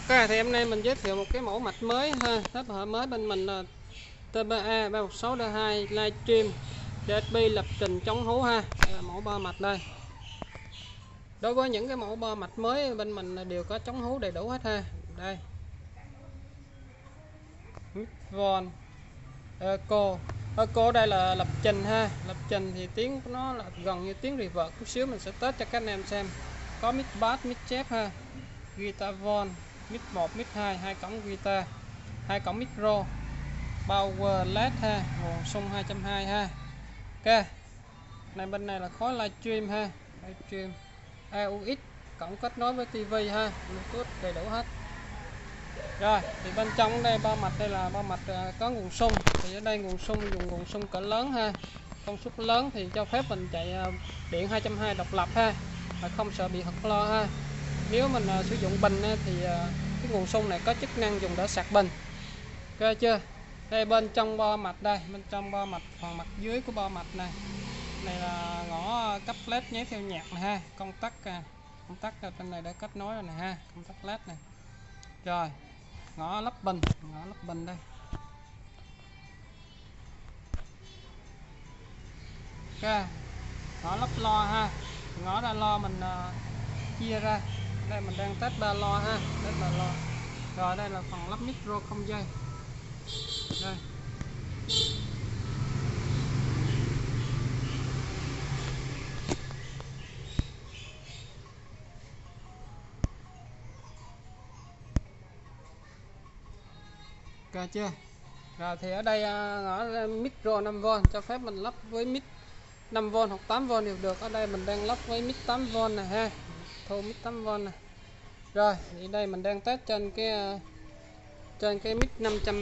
Ok, thì hôm nay mình giới thiệu một cái mẫu mạch mới ha, thế hệ mới bên mình là TBA 316D2 Livestream DSP lập trình chống hú ha. Đây là mẫu bo mạch đây. Đối với những cái mẫu bo mạch mới bên mình đều có chống hú đầy đủ hết ha. Đây. Von Eco đây là lập trình ha. Lập trình thì tiếng của nó là gần như tiếng reverb chút xíu, mình sẽ test cho các anh em xem. Có mic bass, mic chép ha. Guitar Von, mic 1, mic 2, 2 cổng guitar, 2 cổng micro, power led ha, nguồn xung 220 ha. Ok. Này bên này là khối livestream ha, livestream AUX, cổng kết nối với tivi ha, Bluetooth đầy đủ hết. Rồi, thì bên trong đây bo mạch đây là bo mạch có nguồn xung. Thì ở đây nguồn xung dùng nguồn xung cỡ lớn ha. Công suất lớn thì cho phép mình chạy điện 220 độc lập ha, mà không sợ bị hật lo ha. Nếu mình sử dụng bình thì cái nguồn xung này có chức năng dùng để sạc bình. Ok chưa? Đây bên trong bo mạch đây, bên trong bo mạch phần mặt dưới của bo mạch này. Này là ngõ cấp led nháy theo nhạc này ha, công tắc ở trên này đã kết nối rồi này ha, công tắc led này. Rồi, ngõ lắp bình đây. Ok, ngõ lắp lo ha, ngõ ra lo mình chia ra. Đây mình đang test 3 lo ha, test 3 lo. Rồi đây là phần lắp micro không dây. Đây. Ok chưa? Rồi thì ở đây ngõ micro 5V cho phép mình lắp với mic 5V hoặc 8V đều được. Ở đây mình đang lắp với mic 8V này ha. Thu mic 8V này. Rồi, thì đây mình đang test trên cái mic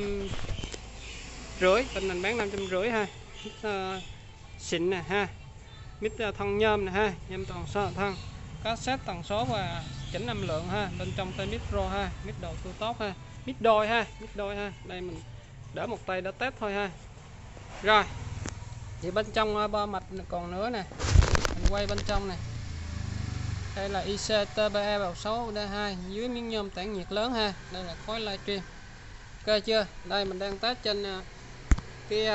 550, bên mình bán 550 ha. Mic xịn nè ha. Mic thân nhôm nè ha, nhôm toàn số thân. Có set tần số và chỉnh âm lượng ha. Bên trong tay micro ha, mic độ tu tốt ha. Mic đôi ha. Đây mình đỡ một tay đã test thôi ha. Rồi. Thì bên trong bo mạch còn nữa nè. Mình quay bên trong này. Đây là IC TBA 316D2 dưới miếng nhôm tản nhiệt lớn ha. Đây là khối livestream. Ok chưa? Đây mình đang test trên cái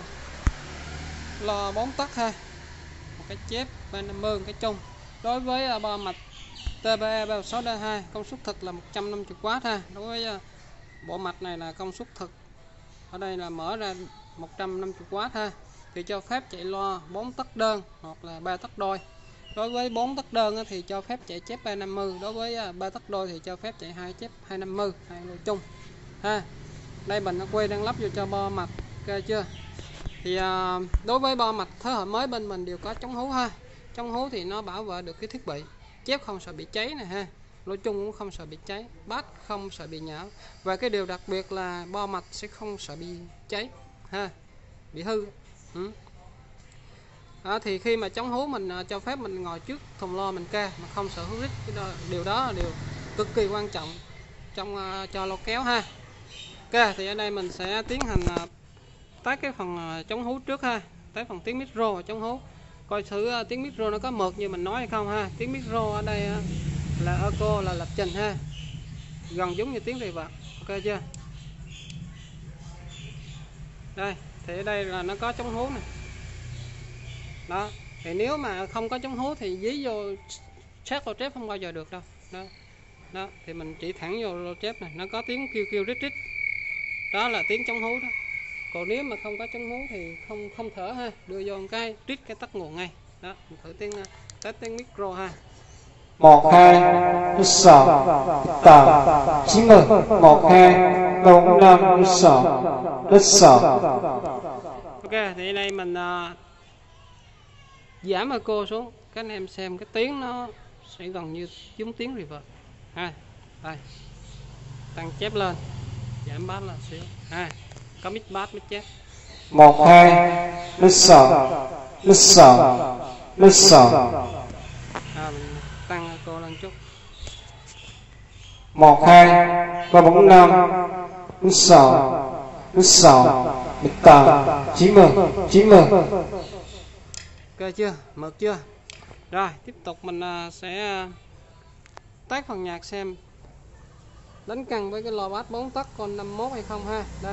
lo 4 tấc ha. Một cái chép 350, một cái chung. Đối với bo mạch TBA 316D2 công suất thực là 150W ha. Đối với bộ mạch này là công suất thực ở đây là mở ra 150W ha. Thì cho phép chạy loa 4 tấc đơn hoặc là 3 tấc đôi. Đối với 4 tấc đơn thì cho phép chạy chép 350, đối với 3 tấc đôi thì cho phép chạy 2 chép 250, hai lô chung ha. Đây mình quay đang lắp vô cho bo mạch. Ok chưa? Thì đối với bo mạch thế hệ mới bên mình đều có chống hú ha. Chống hú thì nó bảo vệ được cái thiết bị, chép không sợ bị cháy này ha, lỗ chung cũng không sợ bị cháy, bass không sợ bị nhão. Và cái điều đặc biệt là bo mạch sẽ không sợ bị cháy ha, bị hư. Thì khi mà chống hú mình cho phép mình ngồi trước thùng lo mình ca mà không sợ hú rít. Điều đó là điều cực kỳ quan trọng trong cho lo kéo ha. Ok, thì ở đây mình sẽ tiến hành test cái phần chống hú trước ha, test phần tiếng micro và chống hú, coi thử tiếng micro nó có mượt như mình nói hay không ha. Tiếng micro ở đây là Eco, là lập trình ha, gần giống như tiếng reverb. Ok chưa? Đây thì ở đây là nó có chống hú này đó. Thì nếu mà không có chống hú thì dí vô sát lô trép không bao giờ được đâu đó. Thì mình chỉ thẳng vô lô trép này, nó có tiếng kêu rít rít, đó là tiếng chống hú đó. Còn nếu mà không có chống hú thì không thở ha, đưa vô một cái rít cái tắt nguồn ngay đó. Mình thử test tiếng micro ha. 1 2 6 8 9 1 2 4 5 6 6. Ok, thì đây mình giảm echo xuống, các anh em xem cái tiếng nó sẽ gần như giống tiếng reverb ha. Đây, tăng chép lên, giảm bass là xíu ha, có mic bass mic chép. 1 2 6 6. Mình tăng echo lên chút. 1 2 3 4 5 6 8 9 Ok chưa? Mượt chưa? Rồi tiếp tục mình sẽ test phần nhạc xem đánh cân với cái lò bass 4 tấc con 51 hay không ha. Đây.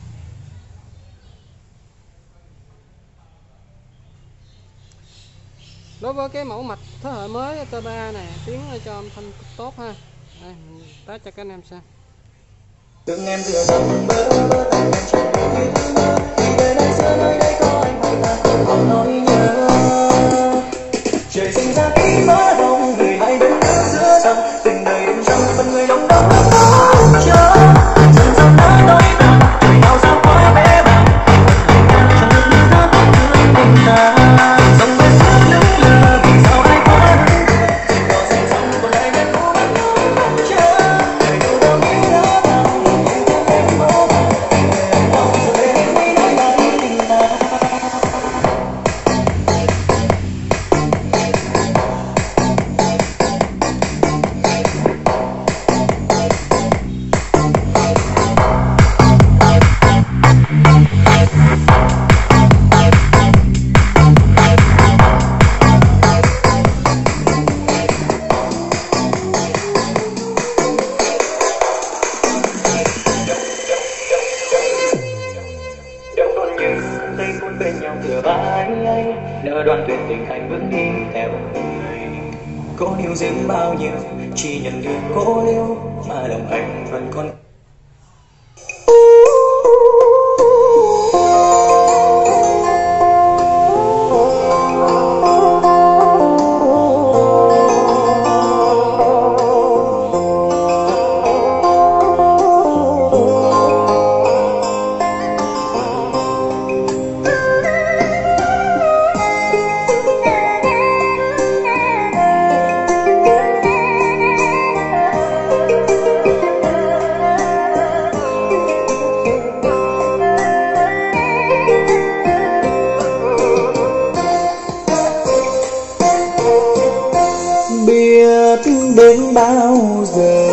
Đối với cái mẫu mạch thế hệ mới TBA này tiếng cho âm thanh tốt ha. Đây, mình test cho các anh em xem. Từng em vừa dần bơ vơ tay em chỉ như mơ, thì đời này xưa nơi đây có anh hay là không nỗi nhớ. Trời sinh ra khi mơ đông người hai bên nước giữa dòng, từng đời đêm trăng phần người đông đông đông đông chờ. Dần dần đã đôi ta, người nào sao quá bé bàng, trong lúc như gió tóc tươi tình ta. Dòng bên nước lững lờ vì sao ai quá đứng cười, cỏ xanh dòng còn lại bên phố mắt đông đông chờ. Đời đâu đâu nghĩ đó ta, em chẳng em mơ màng, em mong giờ đây em mới nói lại tình ta. Đâu còn như giây phút bên nhau thừa vai anh, nỡ đoạn tuyệt tình anh bước đi theo người. Cố níu giữ bao nhiêu, chỉ nhận được cố liêu, mà lòng anh vẫn còn. Biết đến bao giờ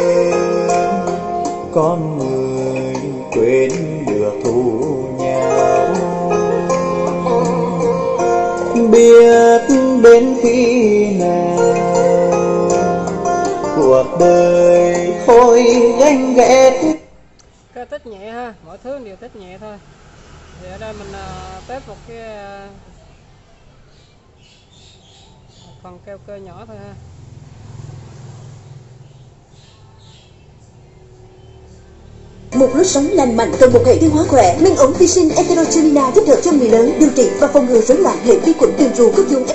con người quên được thù nhau, biết đến khi nào cuộc đời thôi ganh ghét. Cái test nhẹ ha, mọi thứ đều test nhẹ thôi. Thì ở đây mình test một cái phần keo cơ nhỏ thôi ha. Một lối sống lành mạnh cần một hệ tiêu hóa khỏe. Men ống vi sinh Enterogermina giúp đỡ cho người lớn điều trị và phòng ngừa rối loạn hệ vi khuẩn đường ruột có dùng.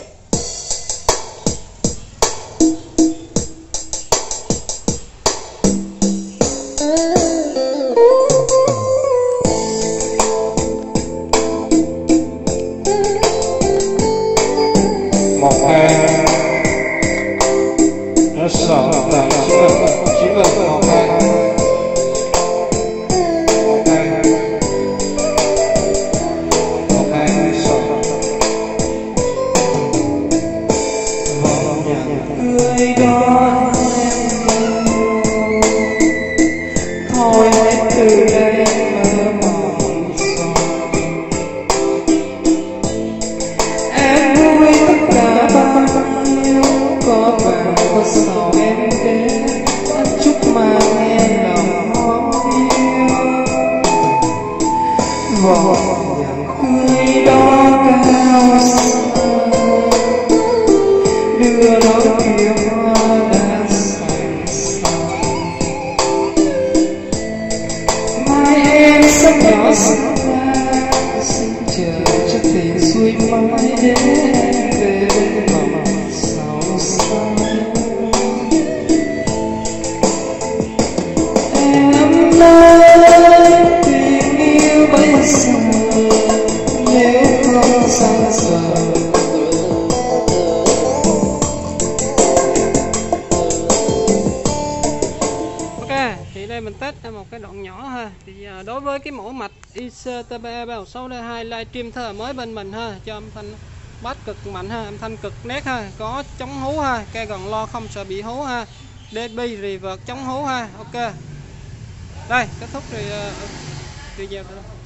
một hai nó sợ là chỉ là một hai sợ Người đó thôi hãy từ đây mơ mộng rồi. Em vui tất cả bao nhiêu, có vàng có sầu em đến anh chúc mà nghe lòng mong yêu. Vòng nhạc cưới đó cao xa, đưa đón kiều hoa đã xanh xao. Mai em sẽ nhỏ xinh ra, xin chờ cho tình xuôi mãi đến về bên vòng sầu xa. Em ơi tình yêu bây giờ nếu không xa rời. Ok, thì đây mình test một cái đoạn nhỏ ha. Thì đối với cái mẫu mạch IC-TBA 362 livestream thế hệ mới bên mình ha, cho âm thanh bass cực mạnh ha, âm thanh cực nét ha, có chống hú ha, cây gần lo không sợ bị hú ha, dB reverb chống hú ha. Ok, đây kết thúc rồi video.